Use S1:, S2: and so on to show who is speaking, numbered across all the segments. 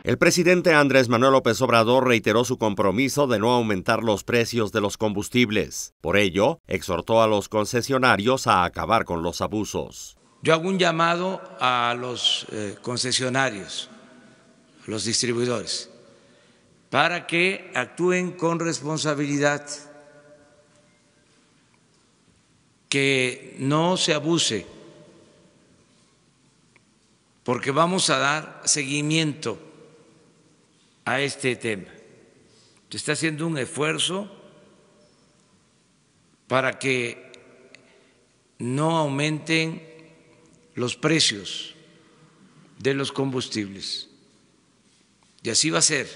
S1: El presidente Andrés Manuel López Obrador reiteró su compromiso de no aumentar los precios de los combustibles. Por ello, exhortó a los concesionarios a acabar con los abusos.
S2: Yo hago un llamado a los concesionarios, los distribuidores, para que actúen con responsabilidad, que no se abuse, porque vamos a dar seguimiento a este tema. Se está haciendo un esfuerzo para que no aumenten los precios de los combustibles. Y así va a ser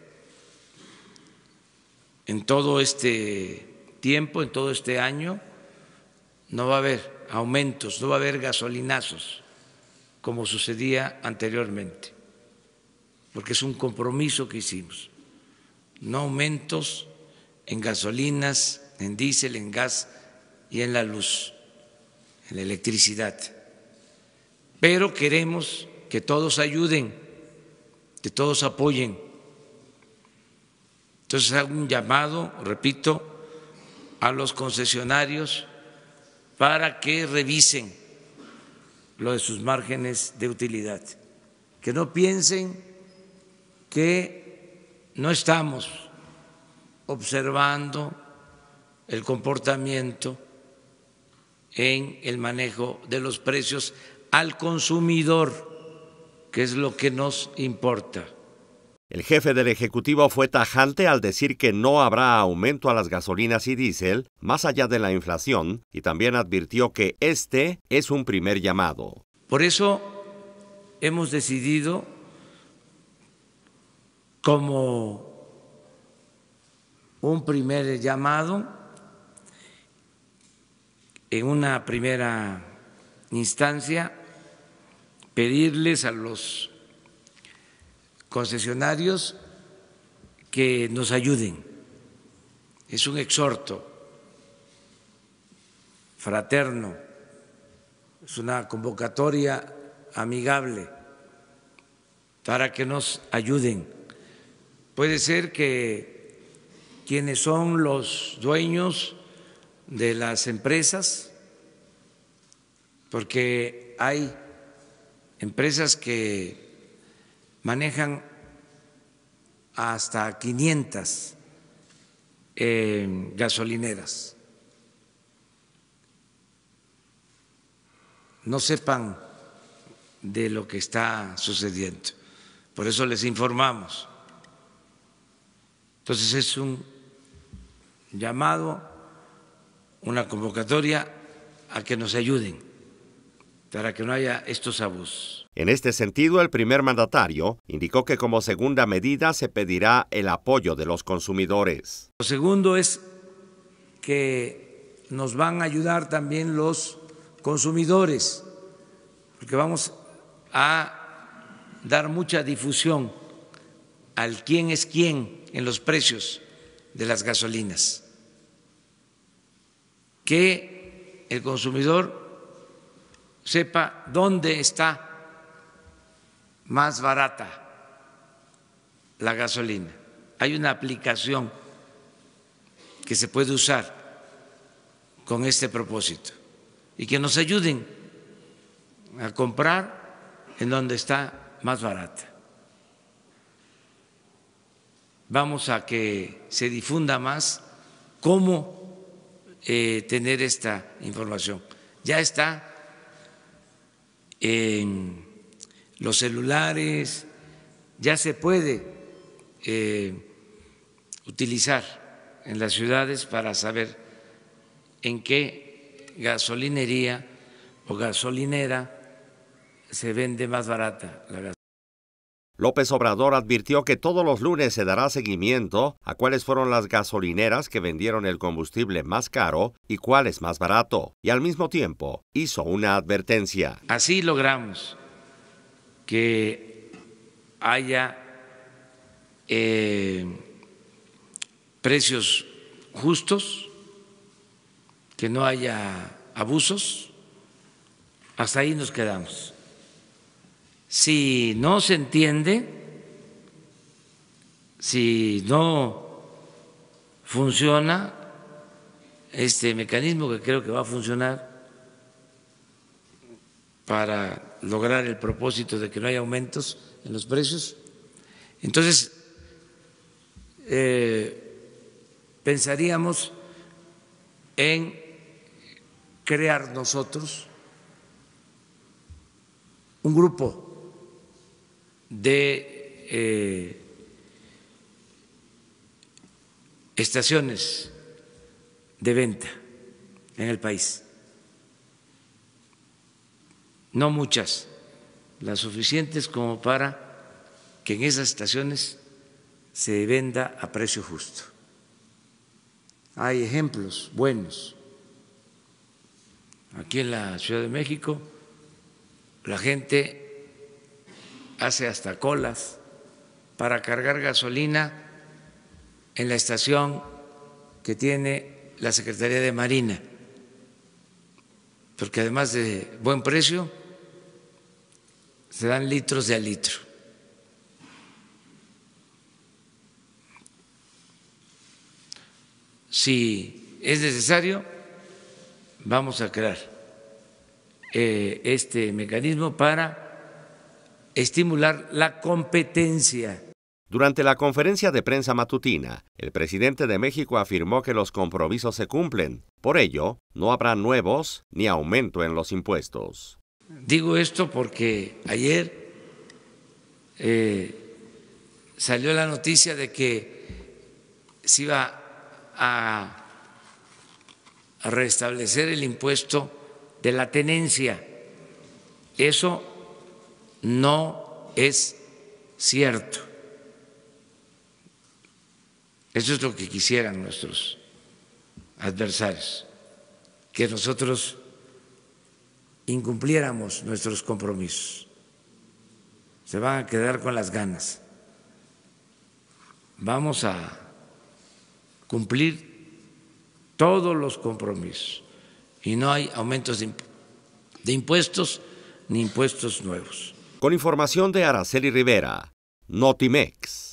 S2: en todo este tiempo, en todo este año. No va a haber aumentos, no va a haber gasolinazos como sucedía anteriormente, porque es un compromiso que hicimos. No aumentos en gasolinas, en diésel, en gas y en la luz, en la electricidad. Pero queremos que todos ayuden, que todos apoyen. Entonces hago un llamado, repito, a los concesionarios para que revisen lo de sus márgenes de utilidad, que no piensen que no estamos observando el comportamiento en el manejo de los precios al consumidor, que es lo que nos importa.
S1: El jefe del Ejecutivo fue tajante al decir que no habrá aumento a las gasolinas y diésel, más allá de la inflación, y también advirtió que este es un primer llamado.
S2: Por eso hemos decidido, como un primer llamado, en una primera instancia, pedirles a los concesionarios que nos ayuden. Es un exhorto fraterno, es una convocatoria amigable para que nos ayuden. Puede ser que quienes son los dueños de las empresas, porque hay empresas que manejan hasta 500 gasolineras, no sepan de lo que está sucediendo. Por eso les informamos. Entonces es un llamado, una convocatoria a que nos ayuden para que no haya estos abusos.
S1: En este sentido, el primer mandatario indicó que como segunda medida se pedirá el apoyo de los consumidores.
S2: Lo segundo es que nos van a ayudar también los consumidores, porque vamos a dar mucha difusión al quién es quién en los precios de las gasolinas, que el consumidor sepa dónde está más barata la gasolina. Hay una aplicación que se puede usar con este propósito y que nos ayuden a comprar en donde está más barata. Vamos a que se difunda más cómo tener esta información. Ya está en los celulares, ya se puede utilizar en las ciudades para saber en qué gasolinería o gasolinera se vende más barata la gasolina.
S1: López Obrador advirtió que todos los lunes se dará seguimiento a cuáles fueron las gasolineras que vendieron el combustible más caro y cuál es más barato, y al mismo tiempo hizo una advertencia.
S2: Así logramos que haya precios justos, que no haya abusos. Hasta ahí nos quedamos. Si no se entiende, Si no funciona este mecanismo, que creo que va a funcionar para lograr el propósito de que no haya aumentos en los precios, entonces pensaríamos en crear nosotros un grupo de estaciones de venta en el país. No muchas, las suficientes como para que en esas estaciones se venda a precio justo. Hay ejemplos buenos. Aquí en la Ciudad de México la gente hace hasta colas para cargar gasolina en la estación que tiene la Secretaría de Marina, porque además de buen precio, se dan litros de a litro. Si es necesario, vamos a crear este mecanismo para estimular la competencia.
S1: Durante la conferencia de prensa matutina, el presidente de México afirmó que los compromisos se cumplen. Por ello, no habrá nuevos ni aumento en los impuestos.
S2: Digo esto porque ayer salió la noticia de que se iba a restablecer el impuesto de la tenencia. Eso no es cierto. Eso es lo que quisieran nuestros adversarios, que nosotros incumpliéramos nuestros compromisos. Se van a quedar con las ganas. Vamos a cumplir todos los compromisos y no hay aumentos de impuestos ni impuestos nuevos.
S1: Con información de Araceli Rivera, Notimex.